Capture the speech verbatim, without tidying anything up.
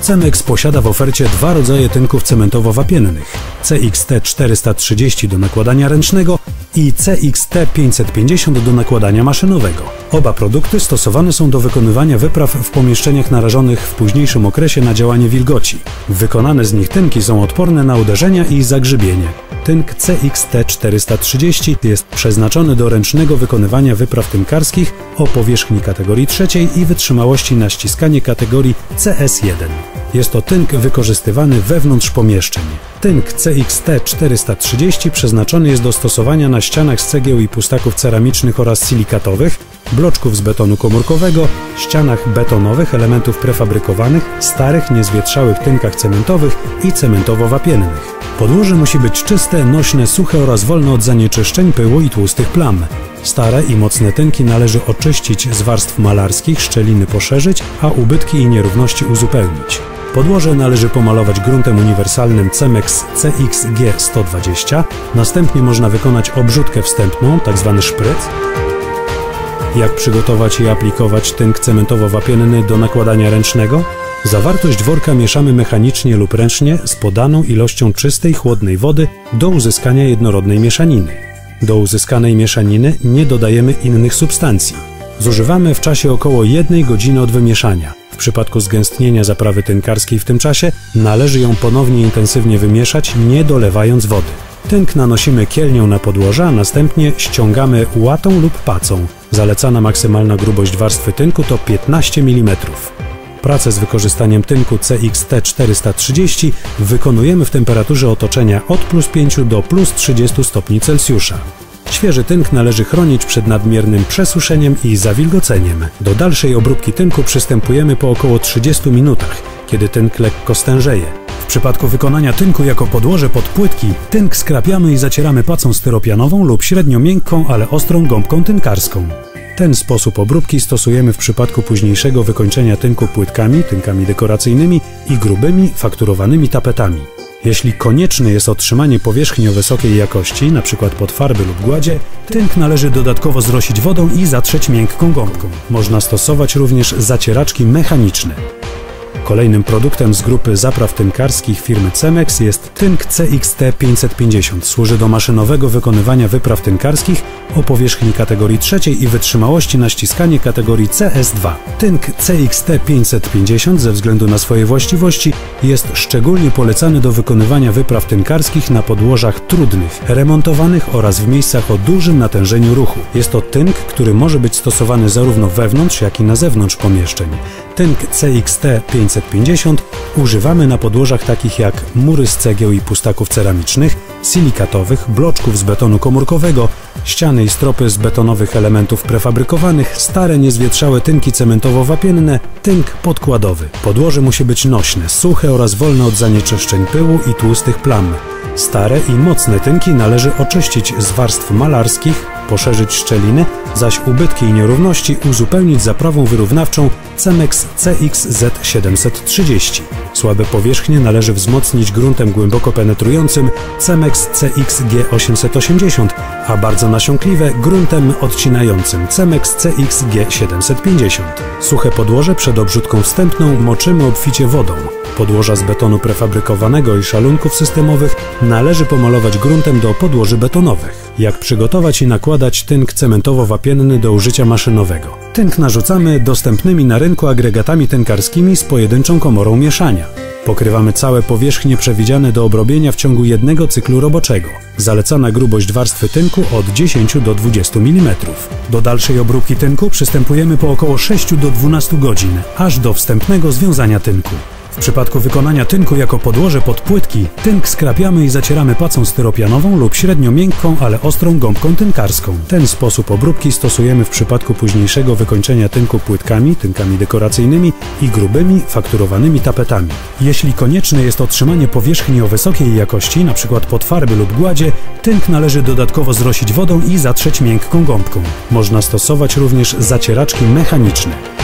Cemex posiada w ofercie dwa rodzaje tynków cementowo-wapiennych: C X T czterysta trzydzieści do nakładania ręcznego i C X T pięćset pięćdziesiąt do nakładania maszynowego. Oba produkty stosowane są do wykonywania wypraw w pomieszczeniach narażonych w późniejszym okresie na działanie wilgoci. Wykonane z nich tynki są odporne na uderzenia i zagrzybienie. Tynk C X T czterysta trzydzieści jest przeznaczony do ręcznego wykonywania wypraw tynkarskich o powierzchni kategorii trzeciej i wytrzymałości na ściskanie kategorii C S jeden. Jest to tynk wykorzystywany wewnątrz pomieszczeń. Tynk C X T czterysta trzydzieści przeznaczony jest do stosowania na ścianach z cegieł i pustaków ceramicznych oraz silikatowych, bloczków z betonu komórkowego, ścianach betonowych, elementów prefabrykowanych, starych, niezwietrzałych tynkach cementowych i cementowo-wapiennych. Podłoże musi być czyste, nośne, suche oraz wolne od zanieczyszczeń, pyłu i tłustych plam. Stare i mocne tynki należy oczyścić z warstw malarskich, szczeliny poszerzyć, a ubytki i nierówności uzupełnić. Podłoże należy pomalować gruntem uniwersalnym Cemex C X G sto dwadzieścia, następnie można wykonać obrzutkę wstępną, tzw. szpryc. Jak przygotować i aplikować tynk cementowo-wapienny do nakładania ręcznego? Zawartość worka mieszamy mechanicznie lub ręcznie z podaną ilością czystej, chłodnej wody do uzyskania jednorodnej mieszaniny. Do uzyskanej mieszaniny nie dodajemy innych substancji. Zużywamy w czasie około jednej godziny od wymieszania. W przypadku zgęstnienia zaprawy tynkarskiej w tym czasie należy ją ponownie intensywnie wymieszać, nie dolewając wody. Tynk nanosimy kielnią na podłoże, a następnie ściągamy łatą lub pacą. Zalecana maksymalna grubość warstwy tynku to piętnaście milimetrów. Pracę z wykorzystaniem tynku C X T czterysta trzydzieści wykonujemy w temperaturze otoczenia od plus pięciu do plus trzydziestu stopni Celsjusza. Świeży tynk należy chronić przed nadmiernym przesuszeniem i zawilgoceniem. Do dalszej obróbki tynku przystępujemy po około trzydziestu minutach, kiedy tynk lekko stężeje. W przypadku wykonania tynku jako podłoże pod płytki, tynk skrapiamy i zacieramy pacą styropianową lub średnio miękką, ale ostrą gąbką tynkarską. Ten sposób obróbki stosujemy w przypadku późniejszego wykończenia tynku płytkami, tynkami dekoracyjnymi i grubymi, fakturowanymi tapetami. Jeśli konieczne jest otrzymanie powierzchni o wysokiej jakości, np. pod farby lub gładzie, tynk należy dodatkowo zrosić wodą i zatrzeć miękką gąbką. Można stosować również zacieraczki mechaniczne. Kolejnym produktem z grupy zapraw tynkarskich firmy Cemex jest tynk C X T pięćset pięćdziesiąt. Służy do maszynowego wykonywania wypraw tynkarskich o powierzchni kategorii trzeciej i wytrzymałości na ściskanie kategorii C S dwa. Tynk C X T pięćset pięćdziesiąt ze względu na swoje właściwości jest szczególnie polecany do wykonywania wypraw tynkarskich na podłożach trudnych, remontowanych oraz w miejscach o dużym natężeniu ruchu. Jest to tynk, który może być stosowany zarówno wewnątrz, jak i na zewnątrz pomieszczeń. Tynk C X T pięćset pięćdziesiąt używamy na podłożach takich jak mury z cegieł i pustaków ceramicznych, silikatowych, bloczków z betonu komórkowego, ściany i stropy z betonowych elementów prefabrykowanych, stare niezwietrzałe tynki cementowo-wapienne, tynk podkładowy. Podłoże musi być nośne, suche oraz wolne od zanieczyszczeń pyłu i tłustych plam. Stare i mocne tynki należy oczyścić z warstw malarskich, poszerzyć szczeliny, zaś ubytki i nierówności uzupełnić zaprawą wyrównawczą Cemex C X Z siedemset trzydzieści. Słabe powierzchnie należy wzmocnić gruntem głęboko penetrującym Cemex C X G osiemset osiemdziesiąt, a bardzo nasiąkliwe gruntem odcinającym Cemex C X G siedemset pięćdziesiąt. Suche podłoże przed obrzutką wstępną moczymy obficie wodą. Podłoża z betonu prefabrykowanego i szalunków systemowych należy pomalować gruntem do podłoży betonowych. Jak przygotować i nakładać tynk cementowo-wapienny do użycia maszynowego? Tynk narzucamy dostępnymi na rynku agregatami tynkarskimi z pojedynczą komorą mieszania. Pokrywamy całe powierzchnie przewidziane do obrobienia w ciągu jednego cyklu roboczego. Zalecana grubość warstwy tynku od dziesięciu do dwudziestu milimetrów. Do dalszej obróbki tynku przystępujemy po około sześciu do dwunastu godzin, aż do wstępnego związania tynku. W przypadku wykonania tynku jako podłoże pod płytki, tynk skrapiamy i zacieramy pacą styropianową lub średnio miękką, ale ostrą gąbką tynkarską. Ten sposób obróbki stosujemy w przypadku późniejszego wykończenia tynku płytkami, tynkami dekoracyjnymi i grubymi, fakturowanymi tapetami. Jeśli konieczne jest otrzymanie powierzchni o wysokiej jakości, np. pod farby lub gładzie, tynk należy dodatkowo zrosić wodą i zatrzeć miękką gąbką. Można stosować również zacieraczki mechaniczne.